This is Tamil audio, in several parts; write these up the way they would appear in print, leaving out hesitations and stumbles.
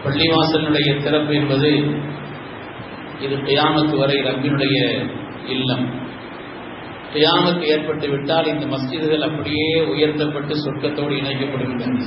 பள்ளிவாசலுடைய திறப்பு என்பது இது கியாமத் வரை ரப்பினுடைய இல்லம். கியாமத் ஏற்பட்டு விட்டால் இந்த மஸ்ஜிதுகள் அப்படியே உயர்த்தப்பட்டு சொர்க்கத்தோடு இணைக்கப்படுகின்றன.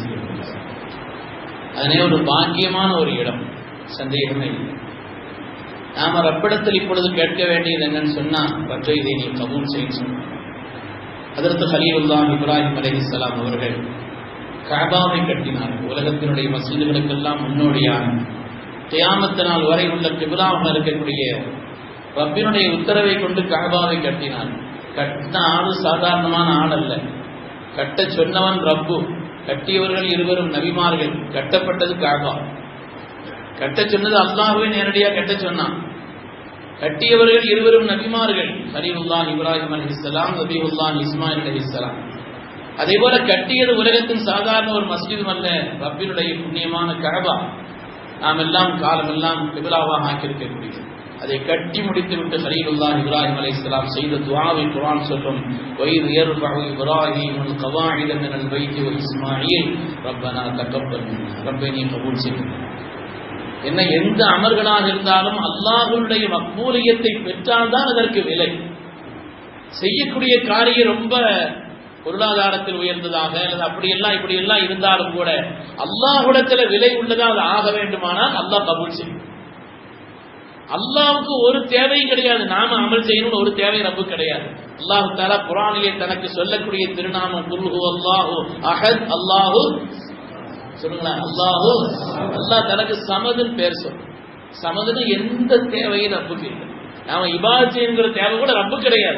அதனே ஒரு பாக்கியமான ஒரு இடம், சந்தேகமே இல்லை. நாம ரப்பிடத்தில் இப்பொழுது கேட்க வேண்டியது என்னன்னு சொன்னா, ரப்பே இதை நீ கபூல் செய்ய சொன்ன. ஹஜ்ரத் கலீலுல்லாஹ் இப்ராஹிம் அலைஹிஸ்ஸலாம் அவர்கள் கஅபாவை கட்டினார்கள். உலகத்தினுடைய மஸ்ஜிதுகளுக்கெல்லாம் முன்னோடியான கியாமத் நாள் வரை உள்ள கிப்லாவாக இருக்கக்கூடிய ரப்பினுடைய உத்தரவை கொண்டு கஅபாவை கட்டினார்கள். கட்டின ஆள் சாதாரணமான ஆள் அல்ல, கட்ட சொன்னவன் ரப்பு. கட்டியவர்கள் இருவரும் நபிமார்கள். கட்டப்பட்டது கஅபா. கட்ட சொன்னது அல்லாஹ்வே நேரடியாக கட்ட சொன்னான். கட்டியவர்கள் இருவரும் நபிமார்கள், கலீலுல்லாஹ் இப்ராஹிம் அலைஹிஸ்ஸலாம், நபியுல்லாஹ் இஸ்மாயில் அலைஹிஸ்ஸலாம். அதே போல கட்டியது உலகத்தின் சாதாரண ஒரு மஸ்ஜிதும் அல்ல, ரப்பினுடைய புண்ணியமான கஅபா. நாம் எல்லாம் காலமெல்லாம் கிப்லாவாக ஆக்கியிருக்கக்கூடியது. அதை கட்டி முடித்து விட்டு கலீலுல்லாஹ் இப்ராஹிம் அலைஹிஸ்ஸலாம் செய்த துஆவை குர்ஆன் சொல்லும். வயிது யர்ஃபஉ இப்ராஹீமுல் கவாயித மினல் பைத்தி வ இஸ்மாயில் ரப்பனா தகப்பல் மின்னா. ரப்பே நீ கபூல் செய். என்ன, எந்த அமல்களாக இருந்தாலும் அல்லாஹ்வுடைய மக்பூலியத்தை பெற்றால்தான் அதற்கு விலை. செய்யக்கூடிய காரியம் ரொம்ப பொருளாதாரத்தில் உயர்ந்ததாக அல்லது அப்படியெல்லாம் இப்படியெல்லாம் இருந்தாலும் கூட அல்லாஹ்விடத்தில் விலை உள்ளதா அது ஆக வேண்டுமானால் அல்லாஹ் கபூல் செய்யும். அல்லாஹ்வுக்கு ஒரு தேவையும் கிடையாது, நாம அமல் செய்யணும்னு ஒரு தேவை ரப்பு கிடையாது. அல்லாஹ் தஆலா குர்ஆனிலே தனக்கு சொல்லக்கூடிய திருநாமம் குல் ஹுவல்லாஹு அஹத். அல்லாஹு சொல்லுங்களேன், அல்லாஹு. அல்லாஹ் தனக்கு சமதுன்னு பேர் சொல்லும். சமதுன்னு எந்த தேவையும் ரப்புக்கு இல்லை. நாம இபாதத் செய்யணுங்கிற தேவை கூட ரப்பு கிடையாது.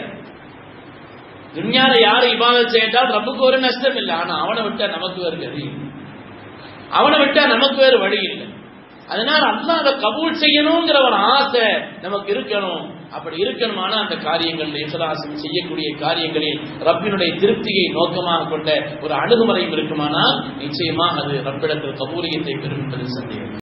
துன்யால யாரு இபாதத் செய்தால் ரப்புக்கு ஒரு நஷ்டம் இல்லை. ஆனா அவனை விட்டா நமக்கு வேறு கதி, அவனை விட்டா நமக்கு வேறு வழி இல்லை. அதனால அல்லாஹ் அதை கபூல் செய்யணுங்கிற ஒரு ஆசை நமக்கு இருக்கணும். அப்படி இருக்கணுமானா அந்த காரியங்கள் இஹ்லாஸும் செய்யக்கூடிய காரியங்களில் ரப்பினுடைய திருப்தியை நோக்கமாக கொண்ட ஒரு அணுகுமுறையும் இருக்குமானால் நிச்சயமாக அது ரப்பிடத்தில் கபூலியத்தை பெறும் என்பது சந்தேகம்.